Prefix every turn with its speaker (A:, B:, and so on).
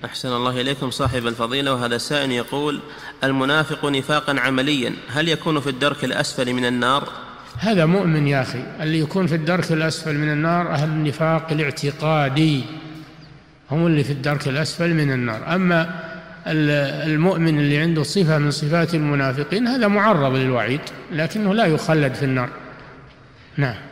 A: أحسن الله إليكم صاحب الفضيلة. وهذا سائل يقول: المنافق نفاقا عمليا هل يكون في الدرك الأسفل من النار؟
B: هذا مؤمن يا أخي، اللي يكون في الدرك الأسفل من النار أهل النفاق الاعتقادي، هم اللي في الدرك الأسفل من النار. أما المؤمن اللي عنده صفة من صفات المنافقين هذا معرض للوعيد، لكنه لا يخلد في النار. نعم.